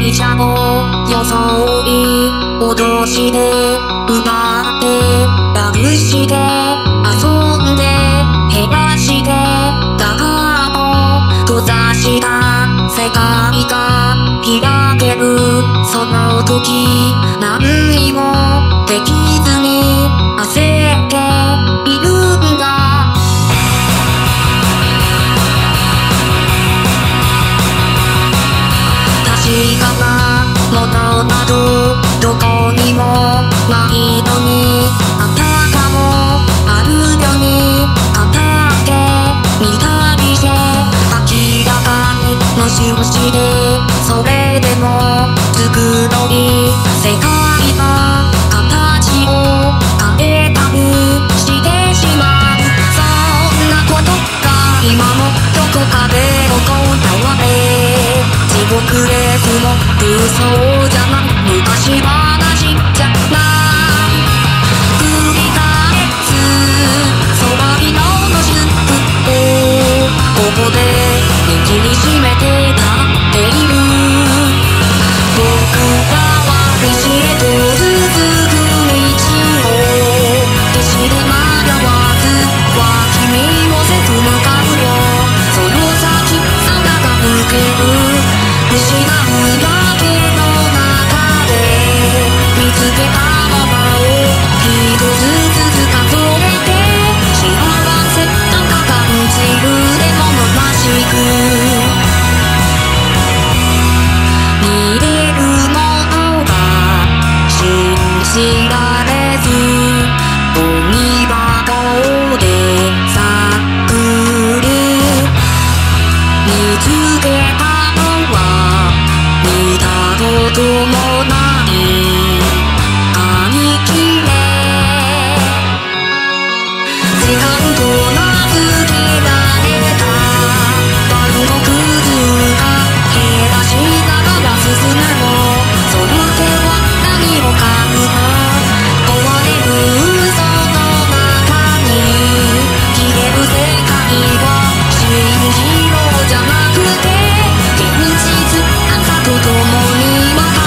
愛車を装い脅して奪ってラブして遊んで減らしてだからと閉ざした世界が開けるその時何もできずに焦っているんだ。確かなものなどどこにもないのにあたかもあるように語ってみたりして明らかに無視をしてそれでも作ろい世界が形を変えたりしてしまう。そんなことが今もどこかで起こったわね。地獄レースも嘘じゃない昔話じゃない繰り返す空にの雫をここで握りしめて立っている。僕らは西へと続く道を決して迷わずは君もせず向かうよ。その先空が抜ける失うだけの中で見つけたものを一つずつ数えて幸せとか感じるでも虚しく見れるものが信じられずゴミ箱で探る見つけたこともない兄貴ね。時間と名付けられたバルのクズが減らしながら進むもその手は何を買うの。追われる嘘の中に消える世界は蜃気楼じゃなくて現実あんたと共に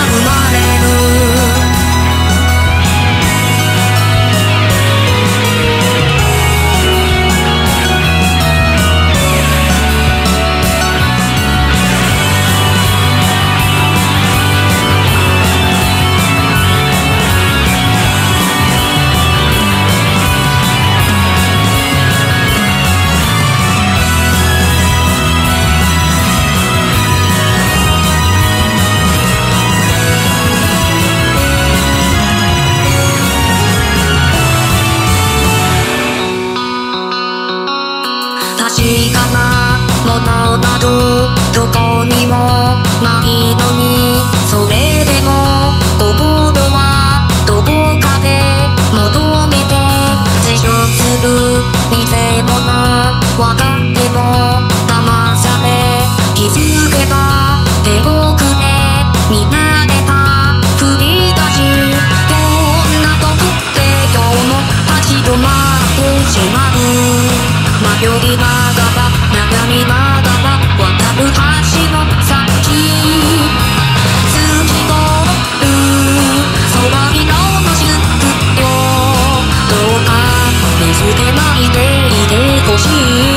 確かなものなどどこにもないのにそれでも心はどこかで求めて自称する偽物わかっても騙され気づけば手遅れになれたふりだしこんなとこで今日も立ち止まってしまう。迷いながら悩みながら渡る橋の先透き通る空にの雫よどうか見捨てないでいてほしい。